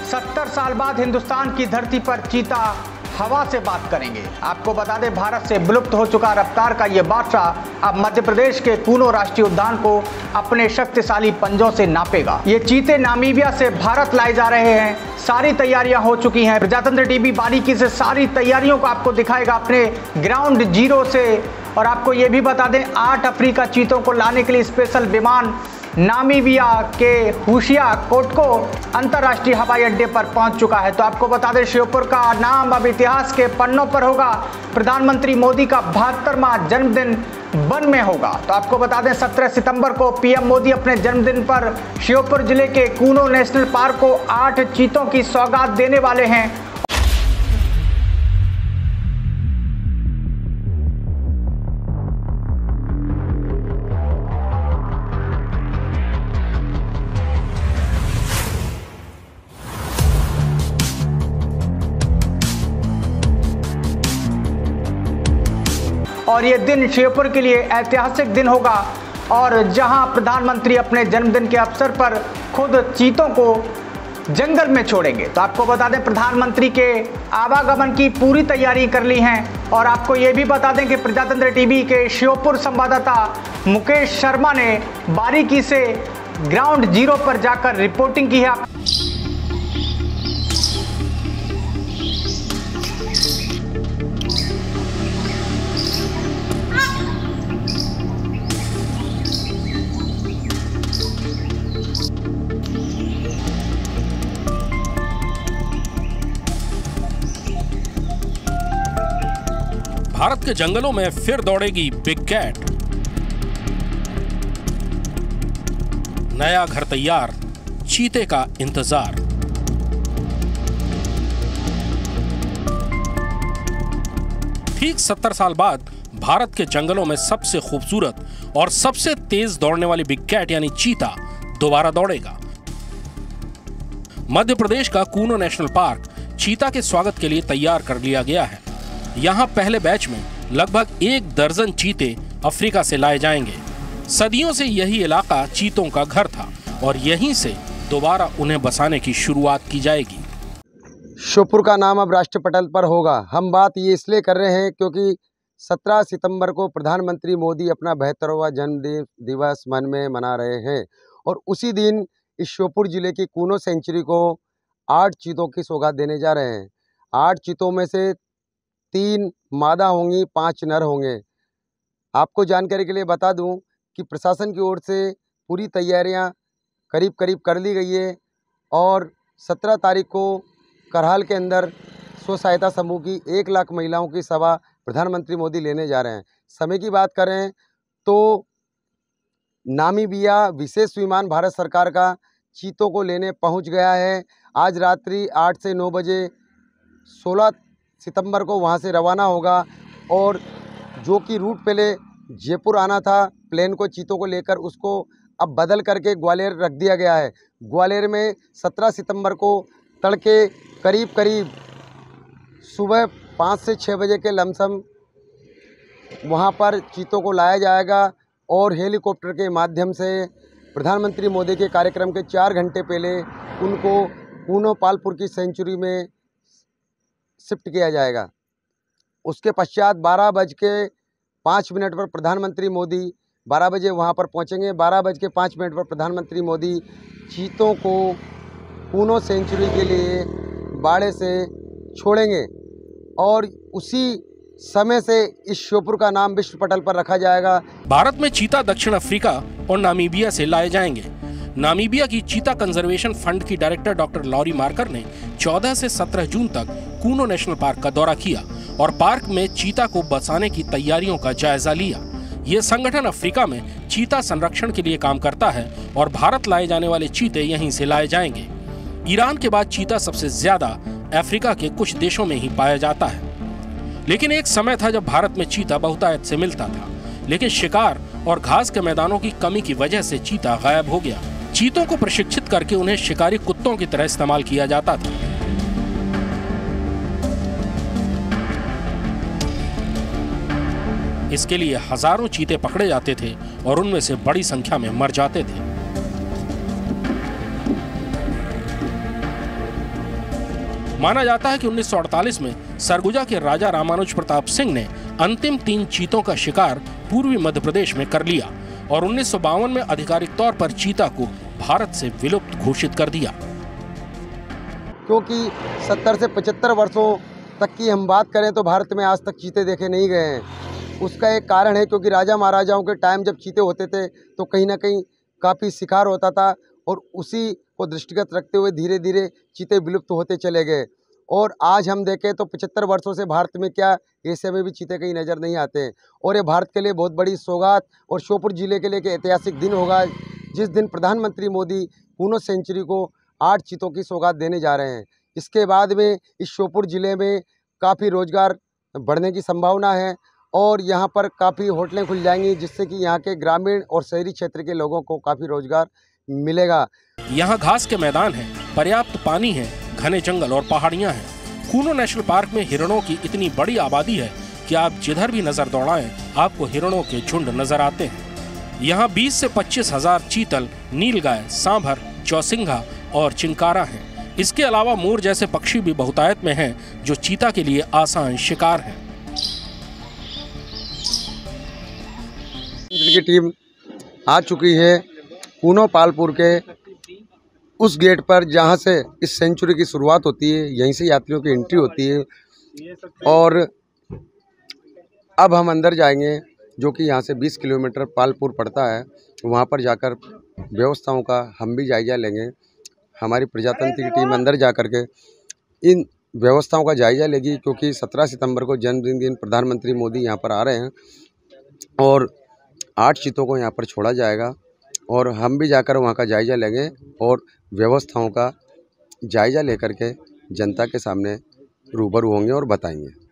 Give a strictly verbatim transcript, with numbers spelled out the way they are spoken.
सत्तर साल बाद हिंदुस्तान की धरती पर चीता हवा से बात करेंगे। आपको बता दें, भारत से विलुप्त हो चुका रफ्तार का ये बादशाह अब मध्य प्रदेश के कूनो राष्ट्रीय उद्यान को अपने शक्तिशाली पंजों से नापेगा। ये चीते नामीबिया से भारत लाए जा रहे हैं। सारी तैयारियां हो चुकी हैं। प्रजातंत्र टीवी बारीकी से सारी तैयारियों को आपको दिखाएगा अपने ग्राउंड जीरो से। और आपको ये भी बता दें, आठ अफ्रीका चीतों को लाने के लिए स्पेशल विमान नामीबिया के हुशिया कोटको अंतर्राष्ट्रीय हवाई अड्डे पर पहुंच चुका है। तो आपको बता दें, श्योपुर का नाम अब इतिहास के पन्नों पर होगा। प्रधानमंत्री मोदी का बहत्तरवां जन्मदिन वन में होगा। तो आपको बता दें, सत्रह सितंबर को पीएम मोदी अपने जन्मदिन पर श्योपुर जिले के कूनो नेशनल पार्क को आठ चीतों की सौगात देने वाले हैं। और ये दिन श्योपुर के लिए ऐतिहासिक दिन होगा, और जहां प्रधानमंत्री अपने जन्मदिन के अवसर पर खुद चीतों को जंगल में छोड़ेंगे। तो आपको बता दें, प्रधानमंत्री के आवागमन की पूरी तैयारी कर ली है। और आपको ये भी बता दें कि प्रजातंत्र टीवी के श्योपुर संवाददाता मुकेश शर्मा ने बारीकी से ग्राउंड जीरो पर जाकर रिपोर्टिंग की है। भारत के जंगलों में फिर दौड़ेगी बिग कैट। नया घर तैयार, चीते का इंतजार। ठीक सत्तर साल बाद भारत के जंगलों में सबसे खूबसूरत और सबसे तेज दौड़ने वाली बिग कैट यानी चीता दोबारा दौड़ेगा। मध्य प्रदेश का कूनो नेशनल पार्क चीता के स्वागत के लिए तैयार कर लिया गया है। यहाँ पहले बैच में लगभग एक दर्जन चीते अफ्रीका से लाए जाएंगे। सदियों से यही इलाका चीतों का घर था और यहीं से दोबारा उन्हें बसाने की शुरुआत की जाएगी। श्योपुर का नाम अब राष्ट्रीय पटल पर होगा। हम बात ये इसलिए कर रहे हैं क्योंकि सत्रह सितंबर को प्रधानमंत्री मोदी अपना बहत्तरवां जन्मदिन दिवस मन में मना रहे हैं, और उसी दिन इस श्योपुर जिले की कूनो सेंचुरी को आठ चीतों की सौगात देने जा रहे हैं। आठ चीतों में से तीन मादा होंगी, पांच नर होंगे। आपको जानकारी के लिए बता दूं कि प्रशासन की ओर से पूरी तैयारियां करीब करीब कर ली गई है, और सत्रह तारीख को करहाल के अंदर स्व सहायता समूह की एक लाख महिलाओं की सभा प्रधानमंत्री मोदी लेने जा रहे हैं। समय की बात करें तो नामीबिया विशेष विमान भारत सरकार का चीतों को लेने पहुंच गया है। आज रात्रि आठ से नौ बजे सोलह सितंबर को वहां से रवाना होगा, और जो कि रूट पहले जयपुर आना था प्लेन को चीतों को लेकर, उसको अब बदल करके ग्वालियर रख दिया गया है। ग्वालियर में सत्रह सितंबर को तड़के करीब करीब सुबह पाँच से छः बजे के लमसम वहां पर चीतों को लाया जाएगा, और हेलीकॉप्टर के माध्यम से प्रधानमंत्री मोदी के कार्यक्रम के चार घंटे पहले उनको कूनो पालपुर की सेंचुरी में शिफ्ट किया जाएगा। उसके पश्चात बारह बज के पाँच मिनट पर प्रधानमंत्री मोदी बारह बजे वहां पर पहुंचेंगे। बारह बज के पाँच मिनट पर प्रधानमंत्री मोदी चीतों को कूनो सेंचुरी के लिए बाड़े से छोड़ेंगे, और उसी समय से इस श्योपुर का नाम विश्व पटल पर रखा जाएगा। भारत में चीता दक्षिण अफ्रीका और नामीबिया से लाए जाएंगे। नामीबिया की चीता कंजर्वेशन फंड की डायरेक्टर डॉक्टर लॉरी मार्कर ने चौदह से सत्रह जून तक कूनो नेशनल पार्क का दौरा किया और पार्क में चीता को बसाने की तैयारियों का जायजा लिया। ये संगठन अफ्रीका में चीता संरक्षण के लिए काम करता है और भारत लाए जाने वाले चीते यहीं से लाए जाएंगे। ईरान के बाद चीता सबसे ज्यादा अफ्रीका के कुछ देशों में ही पाया जाता है। लेकिन एक समय था जब भारत में चीता बहुतायत से मिलता था, लेकिन शिकार और घास के मैदानों की कमी की वजह से चीता गायब हो गया। चीतों को प्रशिक्षित करके उन्हें शिकारी कुत्तों की तरह इस्तेमाल किया जाता था। इसके लिए हजारों चीते पकड़े जाते थे और उनमें से बड़ी संख्या में मर जाते थे। माना जाता है कि उन्नीस सौ अड़तालीस में सरगुजा के राजा रामानुज प्रताप सिंह ने अंतिम तीन चीतों का शिकार पूर्वी मध्य प्रदेश में कर लिया और उन्नीस सौ बावन में आधिकारिक तौर पर चीता को भारत से विलुप्त घोषित कर दिया। क्योंकि सत्तर से पचहत्तर वर्षों तक की हम बात करें तो भारत में आज तक चीते देखे नहीं गए हैं। उसका एक कारण है क्योंकि राजा महाराजाओं के टाइम जब चीते होते थे तो कहीं ना कहीं काफ़ी शिकार होता था और उसी को दृष्टिगत रखते हुए धीरे धीरे चीते विलुप्त होते चले गए। और आज हम देखें तो पचहत्तर वर्षों से भारत में क्या एशिया में भी चीते कहीं नज़र नहीं आते हैं। और ये भारत के लिए बहुत बड़ी सौगात और श्योपुर जिले के लिए एक ऐतिहासिक दिन होगा जिस दिन प्रधानमंत्री मोदी कूनो सेंचुरी को आठ चीतों की सौगात देने जा रहे हैं। इसके बाद में इस श्योपुर ज़िले में काफ़ी रोजगार बढ़ने की संभावना है और यहाँ पर काफ़ी होटलें खुल जाएंगी जिससे कि यहाँ के ग्रामीण और शहरी क्षेत्र के लोगों को काफ़ी रोजगार मिलेगा। यहाँ घास के मैदान हैं, पर्याप्त पानी है, घने जंगल और पहाड़ियाँ हैं। कूनो नेशनल पार्क में हिरणों की इतनी बड़ी आबादी है कि आप जिधर भी नजर दौड़ाएं आपको हिरणों के झुंड नजर आते हैं। यहाँ बीस से पच्चीस हजार चीतल, नीलगाय, सांभर, चौसिंघा और चिंकारा हैं। इसके अलावा मोर जैसे पक्षी भी बहुतायत में हैं जो चीता के लिए आसान शिकार हैं। की टीम आ चुकी है कूनो पालपुर के उस गेट पर जहां से इस सेंचुरी की शुरुआत होती है। यहीं से यात्रियों की एंट्री होती है और अब हम अंदर जाएंगे जो कि यहाँ से बीस किलोमीटर पालपुर पड़ता है। वहाँ पर जाकर व्यवस्थाओं का हम भी जायजा लेंगे। हमारी प्रजातंत्र की टीम अंदर जा कर के इन व्यवस्थाओं का जायजा लेगी क्योंकि सत्रह सितंबर को जन्मदिन दिन प्रधानमंत्री मोदी यहाँ पर आ रहे हैं और आठ चीतों को यहाँ पर छोड़ा जाएगा और हम भी जाकर वहाँ का जायजा लेंगे और व्यवस्थाओं का जायजा लेकर के जनता के सामने रूबरू होंगे और बताएंगे।